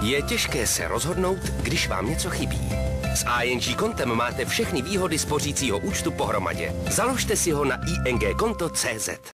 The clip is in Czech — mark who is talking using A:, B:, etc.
A: Je těžké se rozhodnout, když vám něco chybí. S ING kontem máte všechny výhody spořícího účtu pohromadě. Založte si ho na ingkonto.cz.